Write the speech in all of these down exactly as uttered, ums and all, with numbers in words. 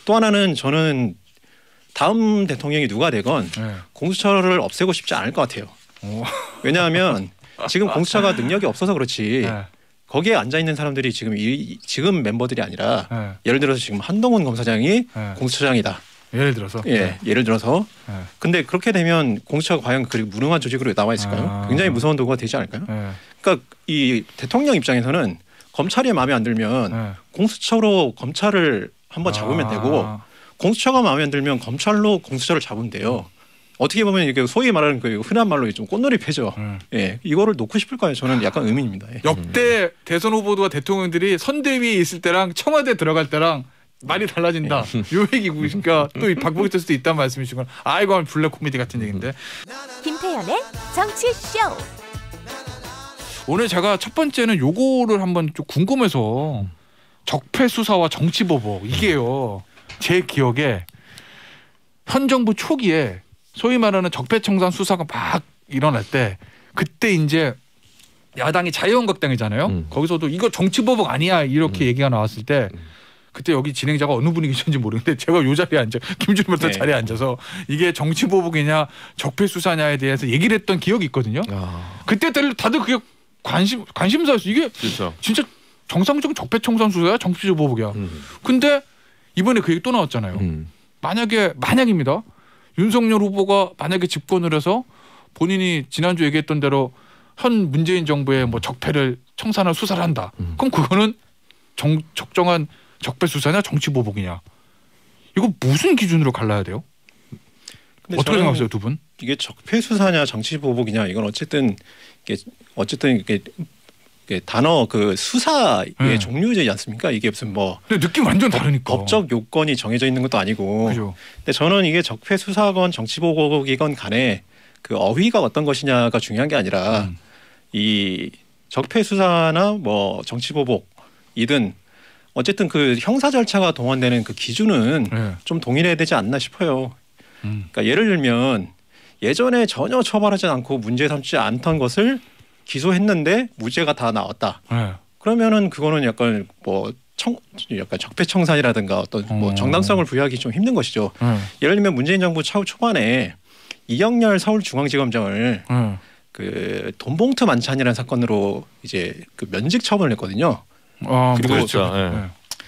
또 하나는 저는 다음 대통령이 누가 되건 네. 공수처를 없애고 싶지 않을 것 같아요. 오. 왜냐하면 지금 공수처가 능력이 없어서 그렇지 네. 거기에 앉아 있는 사람들이 지금 이, 지금 멤버들이 아니라 네. 예를 들어서 지금 한동훈 검사장이 네. 공수처장이다. 예를 들어서 예, 네. 예를 들어서 네. 근데 그렇게 되면 공수처가 과연 그리 무능한 조직으로 남아 있을까요? 아. 굉장히 무서운 도구가 되지 않을까요? 네. 그러니까 이 대통령 입장에서는 검찰이 마음에 안 들면 네. 공수처로 검찰을 한번 잡으면 아. 되고 공수처가 마음에 안 들면 검찰로 공수처를 잡으면 돼요. 어떻게 보면 이게 소위 말하는 그 흔한 말로 좀 꽃놀이 패죠. 음. 예, 이거를 놓고 싶을까요? 저는 약간 의문입니다. 예. 역대 대선 후보들과 대통령들이 선대위에 있을 때랑 청와대 들어갈 때랑 말이 달라진다. 예. 요 얘기고 그러니까 또 이 박보기 될 수도 있다는 말씀이시구나. 아 이거 블랙 코미디 같은 얘기인데. 김태현의 정치쇼. 오늘 제가 첫 번째는 요거를 한번 좀 궁금해서 적폐 수사와 정치 보복 이게요. 제 기억에 현 정부 초기에 소위 말하는 적폐청산 수사가 막 일어날 때 그때 이제 야당이 자유한국당이잖아요. 음. 거기서도 이거 정치보복 아니야 이렇게 음. 얘기가 나왔을 때 그때 여기 진행자가 어느 분이셨는지 모르겠는데 제가 요 자리에 앉아 김준일 변호사 네. 자리에 앉아서 이게 정치보복이냐 적폐수사냐에 대해서 얘기를 했던 기억이 있거든요. 아. 그때 다들 그게 관심 관심사였어. 이게 그렇죠. 진짜 정상적인 적폐청산 수사야 정치보복이야. 음. 근데 이번에 그 얘기 또 나왔잖아요. 음. 만약에 만약입니다. 윤석열 후보가 만약에 집권을 해서 본인이 지난주 얘기했던 대로 현 문재인 정부의 뭐 적폐를 청산할 수사를 한다. 음. 그럼 그거는 정, 적정한 적폐 수사냐 정치 보복이냐. 이거 무슨 기준으로 갈라야 돼요? 어떻게 생각하세요, 두 분? 이게 적폐 수사냐 정치 보복이냐 이건 어쨌든 이게 어쨌든 이게 단어 그 수사의 네. 종류이지 않습니까? 이게 무슨 뭐 근데 느낌 완전 다르니까 법적 요건이 정해져 있는 것도 아니고. 그죠. 근데 저는 이게 적폐 수사건 정치 보복이건 간에 그 어휘가 어떤 것이냐가 중요한 게 아니라 음. 이 적폐 수사나 뭐 정치 보복이든 어쨌든 그 형사 절차가 동원되는 그 기준은 네. 좀 동일해야 되지 않나 싶어요. 음. 그러니까 예를 들면 예전에 전혀 처벌하지 않고 문제 삼지 않던 것을 기소했는데 무죄가 다 나왔다. 네. 그러면은 그거는 약간 뭐 청, 약간 적폐청산이라든가 어떤 뭐 음. 정당성을 부여하기 좀 힘든 것이죠. 음. 예를 들면 문재인 정부 차후 초반에 이영렬 서울중앙지검장을 음. 그 돈봉투 만찬이라는 사건으로 이제 그 면직 처분을 했거든요. 아, 그리고 그렇죠. 네.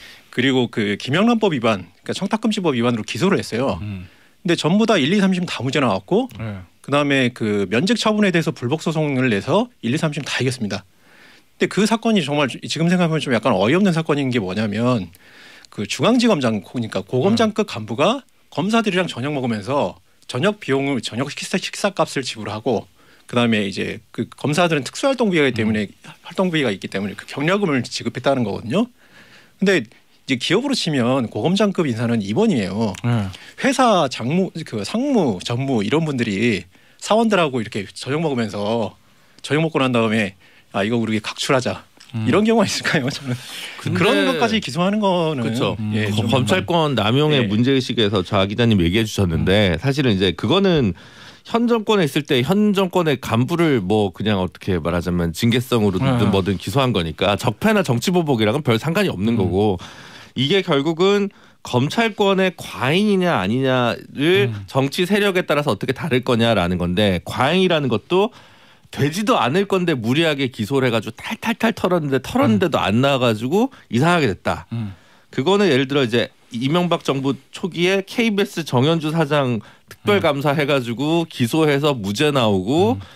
그리고 그 김영란법 위반, 그러니까 청탁금지법 위반으로 기소를 했어요. 음. 근데 전부 다 일, 이, 삼 심 다 무죄 나왔고, 네. 그 다음에 그 면직 처분에 대해서 불복 소송을 내서 일, 이, 삼 심 다 이겼습니다. 근데 그 사건이 정말 지금 생각하면 좀 약간 어이없는 사건인 게 뭐냐면 그 중앙지검장, 그러니까 고검장급 간부가 검사들이랑 저녁 먹으면서 저녁 비용을 저녁 식사 식사값을 지불하고. 그다음에 이제 그 검사들은 특수활동비가 있기 때문에 음. 활동비가 있기 때문에 그 경력금을 지급했다는 거거든요. 근데 이제 기업으로 치면 고검장급 인사는 임원이에요. 음. 회사 장무, 그 상무, 전무 이런 분들이 사원들하고 이렇게 저녁 먹으면서 저녁 먹고 난 다음에 아 이거 우리 각출하자. 음. 이런 경우가 있을까요? 저는 그런 것까지 기소하는 거는 그렇죠. 음. 예, 검찰권 남용의 네. 문제의식에서 자 기자님 얘기해 주셨는데 음. 사실은 이제 그거는 현 정권에 있을 때 현 정권의 간부를 뭐 그냥 어떻게 말하자면 징계성으로든 네. 뭐든 기소한 거니까 적폐나 정치보복이랑은 별 상관이 없는 음. 거고 이게 결국은 검찰권의 과잉이냐 아니냐를 음. 정치 세력에 따라서 어떻게 다를 거냐라는 건데 과잉이라는 것도 되지도 않을 건데 무리하게 기소를 해가지고 탈탈탈 털었는데 털었는데도 음. 안 나와가지고 이상하게 됐다. 음. 그거는 예를 들어 이제 이명박 정부 초기에 케이비에스 정현주 사장 특별감사 해가지고 기소해서 무죄 나오고 음.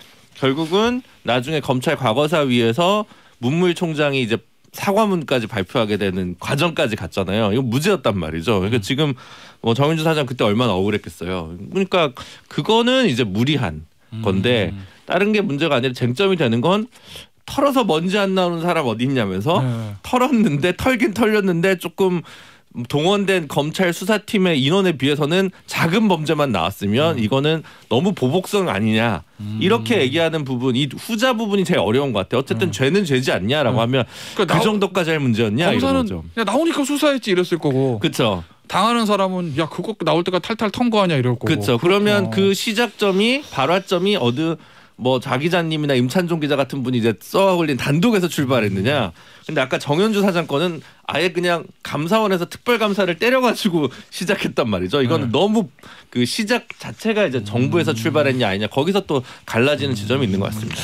결국은 나중에 검찰 과거사위에서 문무일 총장이 이제 사과문까지 발표하게 되는 과정까지 갔잖아요. 이거 무죄였단 말이죠. 그러니까 음. 지금 뭐 정현주 사장 그때 얼마나 억울했겠어요. 그러니까 그거는 이제 무리한 건데 음. 다른 게 문제가 아니라 쟁점이 되는 건 털어서 먼지 안 나오는 사람 어디 있냐면서 네. 털었는데 털긴 털렸는데 조금 동원된 검찰 수사팀의 인원에 비해서는 작은 범죄만 나왔으면 음. 이거는 너무 보복성 아니냐 음. 이렇게 얘기하는 부분 이 후자 부분이 제일 어려운 것 같아요. 어쨌든 음. 죄는 죄지 않냐라고 음. 하면 그러니까 그 정도까지 할 문제였냐 이런 거죠. 야, 나오니까 수사했지 이랬을 거고 그렇죠. 당하는 사람은 야 그거 나올 때가 탈탈 턴 거 아니야 이럴 거고. 그렇죠. 그러면 어. 그 시작점이 발화점이 어느 뭐 자 기자님이나 임찬종 기자 같은 분이 이제 쏘아 올린 단독에서 출발했느냐. 근데 아까 정현주 사장 건은 아예 그냥 감사원에서 특별감사를 때려가지고 시작했단 말이죠. 이거는 네. 너무 그 시작 자체가 이제 정부에서 출발했냐 아니냐 거기서 또 갈라지는 지점이 있는 것 같습니다.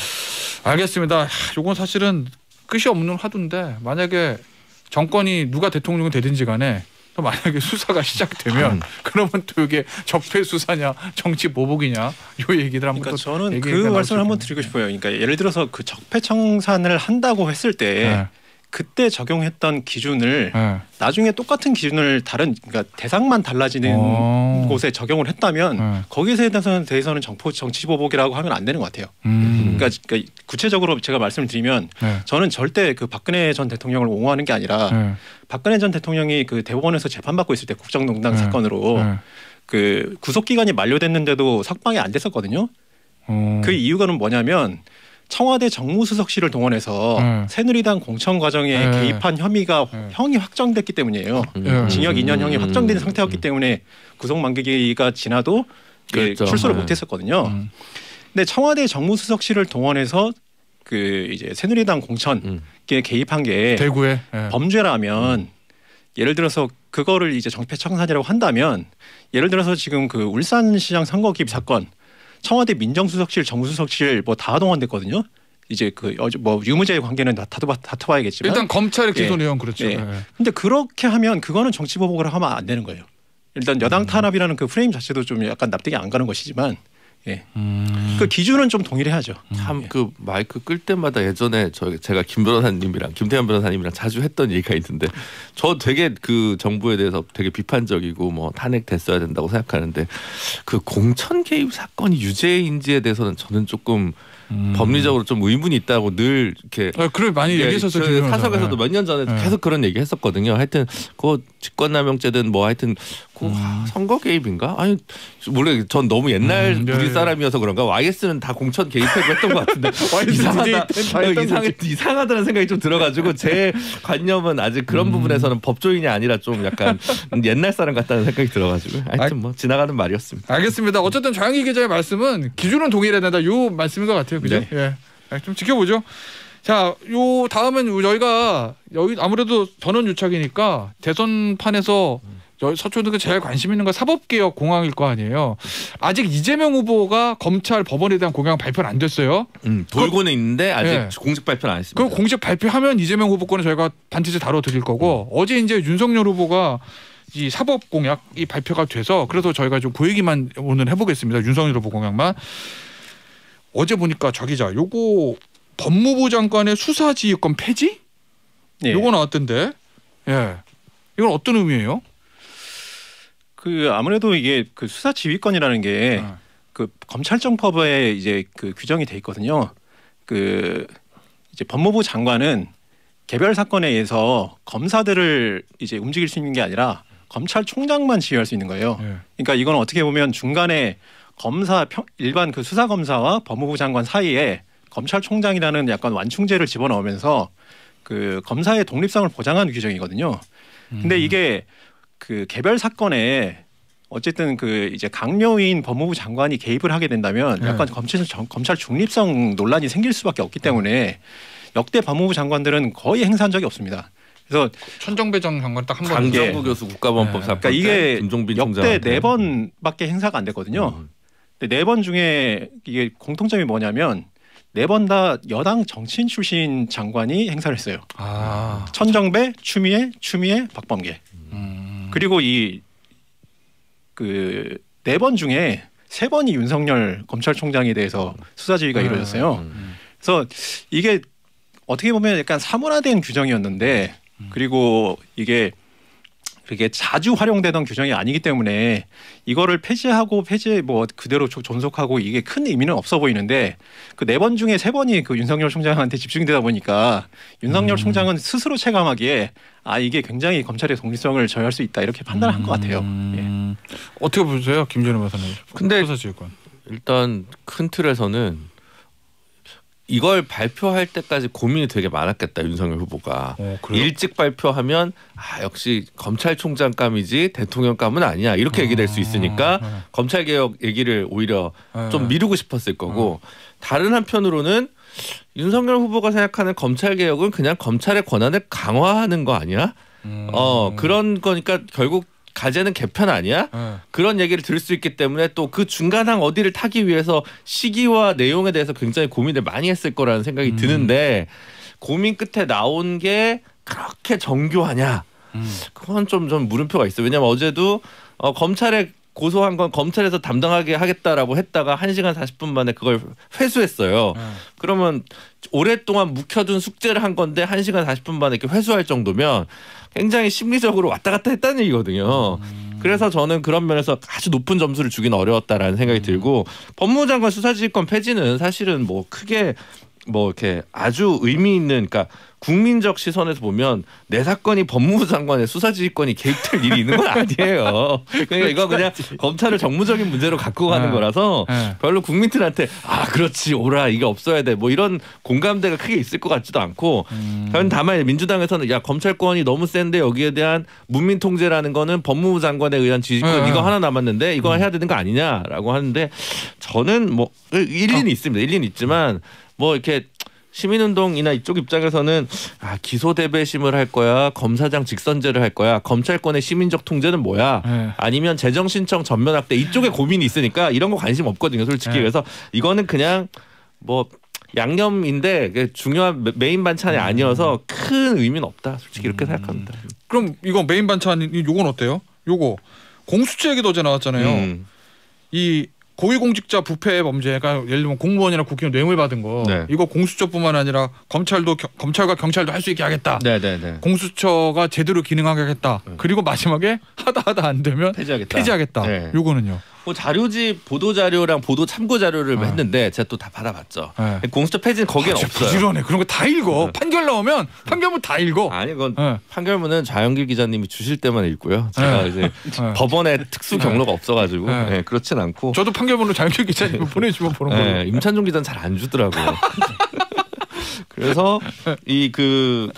알겠습니다. 이건 사실은 끝이 없는 화두인데 만약에 정권이 누가 대통령이 되든지 간에 또 만약에 수사가 시작되면 음. 그러면 또 이게 적폐 수사냐 정치 보복이냐 요 얘기들 한번 그러니까 또 저는 그 말씀을 한번 드리고 싶어요. 그러니까 예를 들어서 그 적폐 청산을 한다고 했을 때 네. 그때 적용했던 기준을 네. 나중에 똑같은 기준을 다른 그러니까 대상만 달라지는 오. 곳에 적용을 했다면 네. 거기에 대해서는 대해서는 정포 정치 보복이라고 하면 안 되는 것 같아요. 음. 그러니까, 그러니까 구체적으로 제가 말씀을 드리면 네. 저는 절대 그 박근혜 전 대통령을 옹호하는 게 아니라 네. 박근혜 전 대통령이 그 대법원에서 재판받고 있을 때 국정농단 네. 사건으로 네. 그 구속 기간이 만료됐는데도 석방이 안 됐었거든요. 오. 그 이유가는 뭐냐면 청와대 정무수석실을 동원해서 네. 새누리당 공천 과정에 네. 개입한 혐의가 네. 형이 확정됐기 때문이에요. 네. 징역 이 년 형이 확정된 상태였기 때문에 구속 만기가 지나도 그렇죠. 출소를 네. 못했었거든요. 음. 근데 청와대 정무수석실을 동원해서 그 이제 새누리당 공천에 음. 개입한 게 대구에 네. 범죄라면 음. 예를 들어서 그거를 이제 정패청산이라고 한다면 예를 들어서 지금 그 울산시장 선거 개입 사건. 청와대 민정수석실, 정무수석실 뭐 다 동원됐거든요. 이제 그 뭐 유무죄의 관계는 다 다퉈봐야겠지만 일단 검찰의 기소 예. 내용 그렇죠. 예. 네. 근데 그렇게 하면 그거는 정치 보복을 하면 안 되는 거예요. 일단 여당 탄압이라는 그 프레임 자체도 좀 약간 납득이 안 가는 것이지만 예. 음. 그 기준은 좀 동일해야죠. 참 그 마이크 끌 때마다 예전에 저 제가 김 변호사님이랑 김태현 변호사님이랑 자주 했던 얘기가 있는데 저 되게 그 정부에 대해서 되게 비판적이고 뭐 탄핵됐어야 된다고 생각하는데 그 공천 개입 사건이 유죄인지에 대해서는 저는 조금 음. 법리적으로 좀 의문이 있다고 늘 이렇게 아, 그래 많이 예, 얘기했었어요. 사석에서도 네. 몇 년 전에 네. 계속 그런 얘기 했었거든요. 하여튼 그 직권남용죄든 뭐 하여튼 그 음. 선거 개입인가? 아니 몰래 전 너무 옛날 음, 네, 우리 사람이어서 그런가 와이에스는 다 공천 개입하고 했던 것 같은데 이상하다 이상하, 이상하다는 생각이 좀 들어가지고 제 관념은 아직 그런 음. 부분에서는 법조인이 아니라 좀 약간 옛날 사람 같다는 생각이 들어가지고 하여튼 뭐 지나가는 말이었습니다. 알겠습니다. 어쨌든 좌영희 기자의 말씀은 기준은 동일해야 된다. 요 말씀인 것 같아요. 그죠? 네. 예. 좀 지켜보죠. 자, 요 다음은 저희가 여기 아무래도 전원 유착이니까 대선판에서 서초동에 제일 관심 있는 건 사법개혁 공항일 거 아니에요. 아직 이재명 후보가 검찰 법원에 대한 공약 발표는 안 됐어요. 음, 돌고는 그, 있는데 아직 네. 공식 발표는 안 했습니다. 그 공식 발표하면 이재명 후보 거는 저희가 반드시 다뤄드릴 거고 음. 어제 이제 윤석열 후보가 이 사법 공약이 발표가 돼서 그래서 저희가 좀 그 얘기만 오늘 해보겠습니다. 윤석열 후보 공약만. 어제 보니까 저 기자 요거 법무부 장관의 수사지휘권 폐지? 예. 요거 나왔던데. 예. 이건 어떤 의미예요? 그 아무래도 이게 그 수사지휘권이라는 게 그 네. 검찰청법에 이제 그 규정이 돼 있거든요. 그 이제 법무부 장관은 개별 사건에 의해서 검사들을 이제 움직일 수 있는 게 아니라 검찰총장만 지휘할 수 있는 거예요. 네. 그러니까 이건 어떻게 보면 중간에 검사 평, 일반 그 수사 검사와 법무부 장관 사이에 검찰총장이라는 약간 완충제를 집어넣으면서 그 검사의 독립성을 보장하는 규정이거든요. 근데 음. 이게 그 개별 사건에 어쨌든 그 이제 강요인 법무부 장관이 개입을 하게 된다면 네. 약간 검찰 검찰 중립성 논란이 생길 수밖에 없기 때문에 역대 법무부 장관들은 거의 행사한 적이 없습니다. 그래서 천정배 전 장관 딱 한 번. 강정구 교수 국가범법 사건. 그러니까 이게 역대 네 번밖에 행사가 안 됐거든요. 음. 네 번 중에 이게 공통점이 뭐냐면 네 번 다 여당 정치인 출신 장관이 행사를 했어요. 아. 천정배, 추미애, 추미애, 박범계. 음. 그리고 이 그 네 번 중에 세 번이 윤석열 검찰총장에 대해서 수사지휘가 음. 이루어졌어요. 음. 그래서 이게 어떻게 보면 약간 사문화된 규정이었는데 음. 그리고 이게 그게 자주 활용되던 규정이 아니기 때문에 이거를 폐지하고 폐지 뭐 그대로 존속하고 이게 큰 의미는 없어 보이는데 그 네 번 중에 세 번이 그 윤석열 총장한테 집중되다 보니까 윤석열 음. 총장은 스스로 체감하기에 아 이게 굉장히 검찰의 독립성을 저해할 수 있다 이렇게 판단한 음. 것 같아요. 예. 어떻게 보세요, 김준호 변호사님? 근데 일단 큰 틀에서는 이걸 발표할 때까지 고민이 되게 많았겠다 윤석열 후보가. 어, 일찍 발표하면 아 역시 검찰총장감이지 대통령감은 아니야 이렇게 얘기될 수 있으니까 네. 검찰개혁 얘기를 오히려 네. 좀 미루고 싶었을 거고 네. 다른 한편으로는 윤석열 후보가 생각하는 검찰개혁은 그냥 검찰의 권한을 강화하는 거 아니야? 음. 어 그런 거니까 결국 가제는 개편 아니야? 네. 그런 얘기를 들을 수 있기 때문에 또 그 중간항 어디를 타기 위해서 시기와 내용에 대해서 굉장히 고민을 많이 했을 거라는 생각이 음. 드는데 고민 끝에 나온 게 그렇게 정교하냐? 음. 그건 좀, 좀 물음표가 있어요. 왜냐하면 어제도 어, 검찰에 고소한 건 검찰에서 담당하게 하겠다라고 했다가 한 시간 사십 분 만에 그걸 회수했어요. 음. 그러면 오랫동안 묵혀둔 숙제를 한 건데 한 시간 사십 분 만에 이렇게 회수할 정도면 굉장히 심리적으로 왔다 갔다 했다는 얘기거든요. 음. 그래서 저는 그런 면에서 아주 높은 점수를 주기는 어려웠다라는 생각이 음. 들고 법무부 장관 수사지휘권 폐지는 사실은 뭐 크게 뭐 이렇게 아주 의미 있는 그러니까 국민적 시선에서 보면 내 사건이 법무부 장관의 수사지휘권이 개입될 일이 있는 건 아니에요. 그러니까 이거 그냥 검찰을 정무적인 문제로 갖고 가는 네. 거라서 네. 별로 국민들한테 아 그렇지 오라 이게 없어야 돼 뭐 이런 공감대가 크게 있을 것 같지도 않고 음. 다만 민주당에서는 야 검찰권이 너무 센데 여기에 대한 문민 통제라는 거는 법무부 장관에 의한 지휘권 네. 이거 하나 남았는데 이거 음. 해야 되는 거 아니냐라고 하는데 저는 뭐 일리는 어. 있습니다. 일리는 있지만 뭐 이렇게 시민운동이나 이쪽 입장에서는 아, 기소 대배심을 할 거야, 검사장 직선제를 할 거야, 검찰권의 시민적 통제는 뭐야, 네. 아니면 재정신청 전면 확대 이쪽에 고민이 있으니까 이런 거 관심 없거든요, 솔직히. 네. 그래서 이거는 그냥 뭐 양념인데 중요한 메인 반찬이 아니어서 큰 의미는 없다, 솔직히 이렇게 음. 생각합니다. 그럼 이거 메인 반찬 요건 어때요? 요거 공수처 얘기도 어제 나왔잖아요. 음. 이 고위공직자 부패 범죄가 예를 들면 공무원이나 국회의원 뇌물 받은 거 네. 이거 공수처뿐만 아니라 검찰도 겨, 검찰과 경찰도 할 수 있게 하겠다. 네, 네, 네. 공수처가 제대로 기능하게 하겠다. 네. 그리고 마지막에 하다 하다 안 되면 폐지하겠다. 폐지하겠다. 네. 요거는요. 뭐 자료집 보도 자료랑 보도 참고 자료를 네. 했는데 제가 또 다 받아봤죠. 네. 공수처 폐지는 거기엔 아, 없어요. 부지런해. 그런 거 다 읽어. 네. 판결 나오면 판결문 다 읽어. 아니 그건 네. 판결문은 좌영길 기자님이 주실 때만 읽고요. 제가 네. 이제 네. 법원에 특수 경로가 없어가지고 네. 네, 그렇진 않고. 저도 판결문을 좌영길 기자님 보내주면 보는 네. 거예요. 임찬종 기자는 잘 안 주더라고요. 그래서 이 그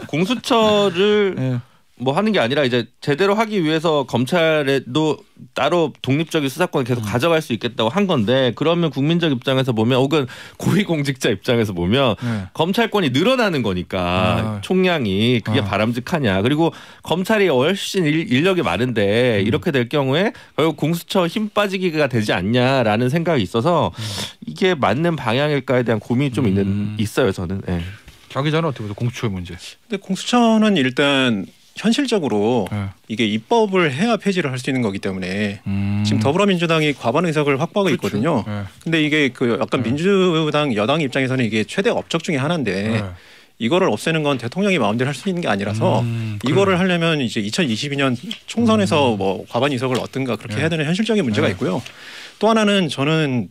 공수처를 네. 뭐 하는 게 아니라 이제 제대로 하기 위해서 검찰에도 따로 독립적인 수사권을 계속 음. 가져갈 수 있겠다고 한 건데 그러면 국민적 입장에서 보면 혹은 고위공직자 입장에서 보면 네. 검찰권이 늘어나는 거니까 아. 총량이 그게 아. 바람직하냐. 그리고 검찰이 훨씬 일, 인력이 많은데 음. 이렇게 될 경우에 결국 공수처 힘 빠지기가 되지 않냐라는 생각이 있어서 음. 이게 맞는 방향일까에 대한 고민이 좀 있는 음. 있어요 저는. 네. 자 기자는 어떻게 보세요? 공수처의 문제. 근데 공수처는 일단 현실적으로 네. 이게 입법을 해야 폐지를 할 수 있는 거기 때문에 음. 지금 더불어민주당이 과반 의석을 확보하고 그렇죠. 있거든요. 네. 근데 이게 그 약간 네. 민주당 여당 입장에서는 이게 최대 업적 중에 하나인데 네. 이거를 없애는 건 대통령이 마음대로 할 수 있는 게 아니라서 음, 이거를 그래. 하려면 이제 이천이십이 년 총선에서 음. 뭐 과반 의석을 얻든가 그렇게 네. 해야 되는 현실적인 문제가 네. 있고요. 또 하나는 저는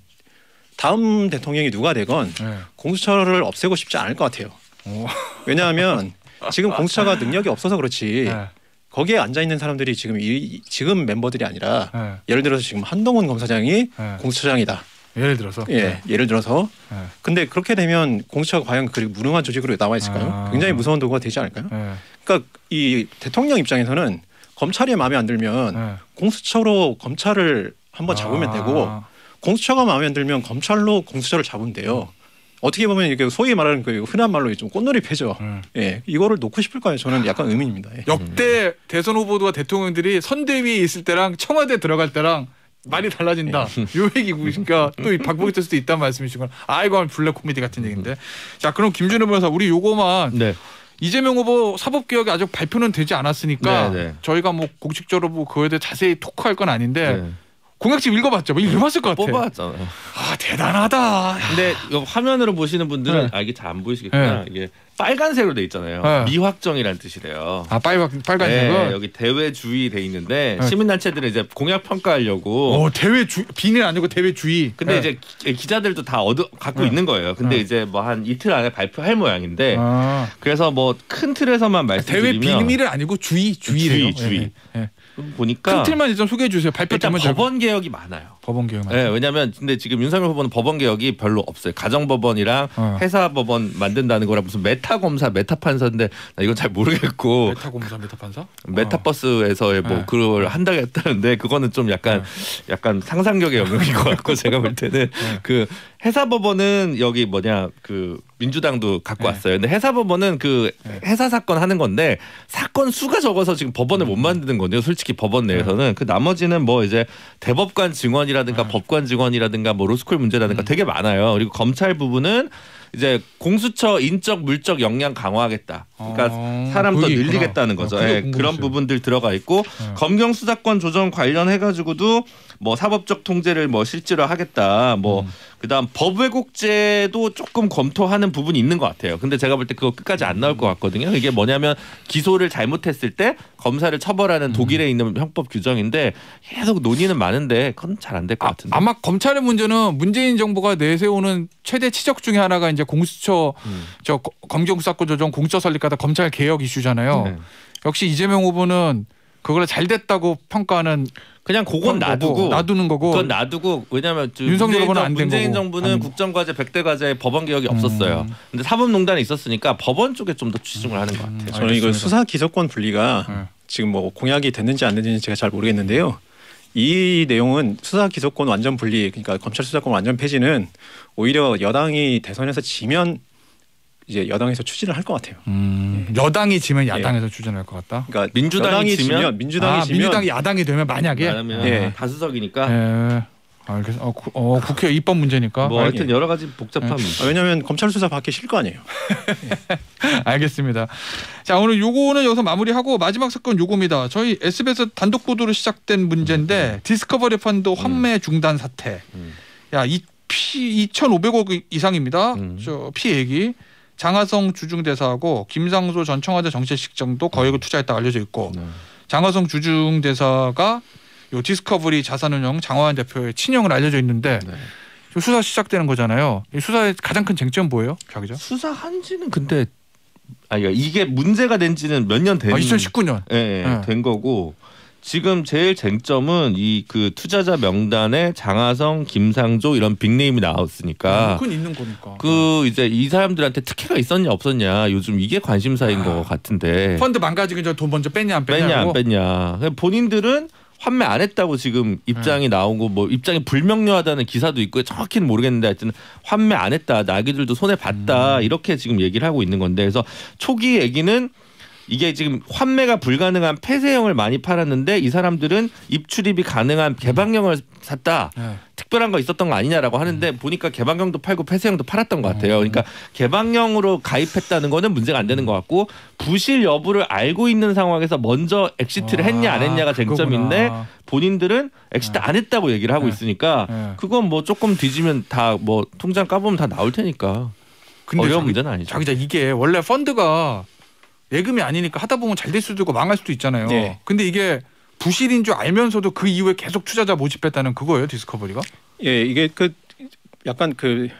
다음 대통령이 누가 되건 네. 공수처를 없애고 싶지 않을 것 같아요. 오. 왜냐하면 지금 공수처가 능력이 없어서 그렇지 네. 거기에 앉아 있는 사람들이 지금 이, 지금 멤버들이 아니라 네. 예를 들어서 지금 한동훈 검사장이 네. 공수처장이다. 예를 들어서 예 네. 예를 들어서 네. 근데 그렇게 되면 공수처가 과연 그 무능한 조직으로 남아 있을까요? 아. 굉장히 무서운 도구가 되지 않을까요? 네. 그러니까 이 대통령 입장에서는 검찰이 마음에 안 들면 네. 공수처로 검찰을 한번 잡으면 아. 되고 공수처가 마음에 안 들면 검찰로 공수처를 잡으면 돼요. 어떻게 보면 이게 소위 말하는 그 흔한 말로 좀 꽃놀이 패죠. 음. 예, 이거를 놓고 싶을까요? 저는 약간 의문입니다. 예. 역대 대선 후보들과 대통령들이 선대위에 있을 때랑 청와대 들어갈 때랑 말이 달라진다. 예. 요 얘기고 그러니까 또 박보기 될 수도 있다는 말씀이시구나. 아 이거 블랙 코미디 같은 얘기인데. 자 그럼 김준호 변호사 우리 요거만 네. 이재명 후보 사법개혁이 아직 발표는 되지 않았으니까 네, 네. 저희가 뭐 공식적으로 뭐 그거에 대해 자세히 토크할 건 아닌데 네. 공약집 읽어봤죠? 뭐 읽어봤을 것 같아. 뽑아왔잖아요. 아 대단하다. 근데 이거 화면으로 보시는 분들은 네. 아 이게 잘 안 보이시겠구나. 네. 이게 빨간색으로 돼 있잖아요. 네. 미확정이라는 뜻이래요. 아 빨간 빨간색은 네, 여기 대외 주의 돼 있는데 네. 시민단체들은 이제 공약 평가하려고. 어 대외 주 비는 아니고 대외 주의. 근데 네. 이제 기자들도 다 얻어 갖고 네. 있는 거예요. 근데 네. 이제 뭐 한 이틀 안에 발표할 모양인데 아. 그래서 뭐 큰 틀에서만 말씀드리면 대외 비밀은 아니고 주의 주의래요. 주의 주의. 네. 네. 보니까 큰 틀만 좀 소개해 주세요. 발표 일단 법원 개혁이 많아요. 법원 개혁. 네, 왜냐하면 근데 지금 윤석열 후보는 법원 개혁이 별로 없어요. 가정법원이랑 어. 회사법원 만든다는 거라 무슨 메타 검사, 메타 판사인데 나 이건 잘 모르겠고. 메타 검사, 메타 판사? 메타버스에서의 뭐 네. 그걸 한다고 했다는데 그거는 좀 약간 네. 약간 상상력의 영역인 것 같고 제가 볼 때는 네. 그 회사법원은 여기 뭐냐 그 민주당도 갖고 네. 왔어요. 근데 회사법원은 그 네. 회사 사건 하는 건데 사건 수가 적어서 지금 법원을 못 만드는 건데요. 솔직히 법원 내에서는 그 나머지는 뭐 이제 대법관 증언이라든가 네. 법관 증언이라든가 뭐 로스쿨 문제라든가 음. 되게 많아요. 그리고 검찰 부분은 이제 공수처 인적 물적 역량 강화하겠다. 그러니까 어, 사람 더 그게 있구나. 늘리겠다는 거죠. 어, 그게 예, 그런 궁금했어요. 부분들 들어가 있고 네. 검경 수사권 조정 관련해 가지고도 뭐 사법적 통제를 뭐 실제로 하겠다. 뭐 음. 그다음 법 왜곡죄도 조금 검토하는 부분이 있는 것 같아요. 근데 제가 볼 때 그거 끝까지 안 나올 것 같거든요. 이게 뭐냐면 기소를 잘못했을 때 검사를 처벌하는 독일에 있는 형법 규정인데 계속 논의는 많은데 그건 잘 안 될 것 아, 같은데. 아마 검찰의 문제는 문재인 정부가 내세우는 최대 치적 중에 하나가 이제 공수처 음. 저 거- 검경 수사권 조정 공수처 설립가다 검찰 개혁 이슈잖아요. 네. 역시 이재명 후보는 그걸 잘 됐다고 평가하는 그냥 그건 거고, 놔두고 놔두는 거고. 그건 놔두고 왜냐하면 윤석열 문재인, 후보는 정- 안 된 문재인 거고. 정부는 안- 국정과제 백 대 과제에 법원 개혁이 없었어요. 음. 근데 사법농단이 있었으니까 법원 쪽에 좀 더 치중을 하는 것 같아요. 음, 저는 이거 알겠습니다. 수사 기소권 분리가 네. 지금 뭐 공약이 됐는지 안 됐는지 제가 잘 모르겠는데요. 이 내용은 수사 기소권 완전 분리, 그러니까 검찰 수사권 완전 폐지는 오히려 여당이 대선에서 지면 이제 여당에서 추진을 할 것 같아요. 음, 여당이 지면 야당에서 추진할 것 같다. 그러니까 민주당이 여당이 지면? 민주당이 아, 지면 민주당이 야당이 되면 만약에. 왜냐하면 예. 다수석이니까 예. 알겠어. 어, 구- 어, 국회 입법 문제니까. 뭐 하여튼 여러 가지 복잡함. 아, 왜냐하면 검찰 수사 받기 싫을 거 아니에요. 알겠습니다. 자, 오늘 요거는 여기서 마무리하고 마지막 사건 요겁니다. 저희 에스비에스 단독 보도로 시작된 문제인데 디스커버리 펀드 환매 중단 사태. 음. 야, 이 피 이천오백억 이상입니다. 음. 저 피해액이 장하성 주중대사하고 김상조 전 청와대 정책실장도 거액을 투자했다 알려져 있고 네. 장하성 주중대사가 요 디스커버리 자산운용 장화환 대표의 친형을 알려져 있는데 네. 지금 수사 시작되는 거잖아요. 이 수사의 가장 큰 쟁점 뭐예요, 자 기자? 수사한지는 근데 아니 이게 문제가 된지는 몇 년 된. 아, 이천십구 년. 예, 예, 네. 된 거고 지금 제일 쟁점은 이 그 투자자 명단에 장하성, 김상조 이런 빅네임이 나왔으니까 그건 있는 거니까. 그 이제 이 사람들한테 특혜가 있었냐 없었냐 요즘 이게 관심사인 아. 것 같은데 펀드 망가지기 전에 돈 먼저 뺐냐 안 뺐냐 뺐냐고. 안 뺐냐 본인들은 환매 안 했다고 지금 입장이 나오고 뭐 입장이 불명료하다는 기사도 있고 정확히는 모르겠는데 하여튼 환매 안 했다 나기들도 손해 봤다 음. 이렇게 지금 얘기를 하고 있는 건데 그래서 초기 얘기는 이게 지금 환매가 불가능한 폐쇄형을 많이 팔았는데 이 사람들은 입출입이 가능한 개방형을 샀다. 네. 특별한 거 있었던 거 아니냐라고 하는데 보니까 개방형도 팔고 폐쇄형도 팔았던 것 같아요. 그러니까 개방형으로 가입했다는 거는 문제가 안 되는 것 같고 부실 여부를 알고 있는 상황에서 먼저 엑시트를 했냐 안 했냐가 쟁점인데 그거구나. 본인들은 엑시트 안 했다고 얘기를 하고 네. 있으니까 네. 그건 뭐 조금 뒤지면 다 뭐 통장 까보면 다 나올 테니까 근데 어려운 자기- 문제는 아니죠. 자기자 이게 원래 펀드가 예금이 아니니까 하다 보면 잘 될 수도 있고 망할 수도 있잖아요. 네. 근데 이게 부실인 줄 알면서도 그 이후에 계속 투자자 모집했다는 그거예요, 디스커버리가? 예, 이게 그 약간 그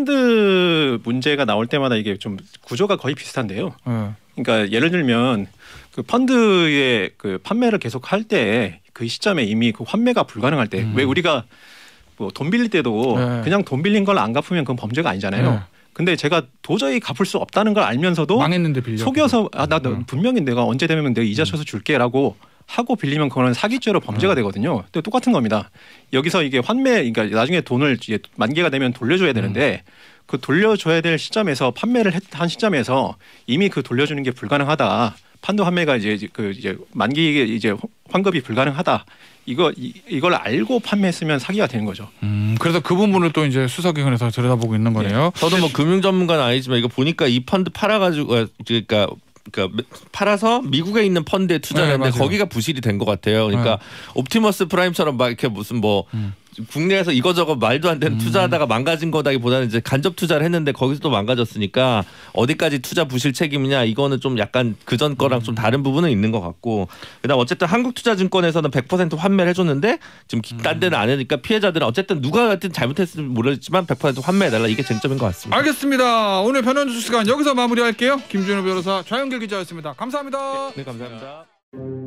펀드 문제가 나올 때마다 이게 좀 구조가 거의 비슷한데요. 네. 그러니까 예를 들면 그 펀드의 그 판매를 계속 할 때 그 시점에 이미 그 환매가 불가능할 때 왜 음. 우리가 뭐 돈 빌릴 때도 네. 그냥 돈 빌린 걸 안 갚으면 그건 범죄가 아니잖아요. 네. 근데 제가 도저히 갚을 수 없다는 걸 알면서도 망했는데 빌려. 속여서 아 나 음. 분명히 내가 언제 되면 내가 이자 쳐서 줄게라고 하고 빌리면 그거는 사기죄로 범죄가 음. 되거든요. 또 똑같은 겁니다. 여기서 이게 환매 그러니까 나중에 돈을 이제 만기가 되면 돌려줘야 되는데 음. 그 돌려줘야 될 시점에서 판매를 했- 한 시점에서 이미 그 돌려주는 게 불가능하다. 판도 환매가 이제 그 이제 만기 이제 환급이 불가능하다. 이거 이, 이걸 알고 판매했으면 사기가 되는 거죠. 음, 그래서 그 부분을 또 이제 수사기관에서 들여다보고 있는 거네요. 저도 뭐 금융 전문가는 아니지만 이거 보니까 이 펀드 팔아가지고 그러니까 그러니까 팔아서 미국에 있는 펀드에 투자했는데 네, 맞아요. 거기가 부실이 된 것 같아요. 그러니까 네. 옵티머스 프라임처럼 막 이렇게 무슨 뭐 음. 국내에서 이거저거 말도 안 되는 음. 투자하다가 망가진 거다기보다는 이제 간접 투자를 했는데 거기서 또 망가졌으니까 어디까지 투자 부실 책임이냐 이거는 좀 약간 그전 거랑 음. 좀 다른 부분은 있는 것 같고 그다음 어쨌든 한국투자증권에서는 백 퍼센트 환매를 해줬는데 지금 음. 딴 데는 안 하니까 피해자들은 어쨌든 누가 하여튼 잘못했으면 모르겠지만 백 퍼센트 환매해달라 이게 쟁점인 것 같습니다. 알겠습니다. 오늘 변호사 시간 여기서 마무리할게요. 김준호 변호사, 좌영길 기자였습니다. 감사합니다. 네 감사합니다.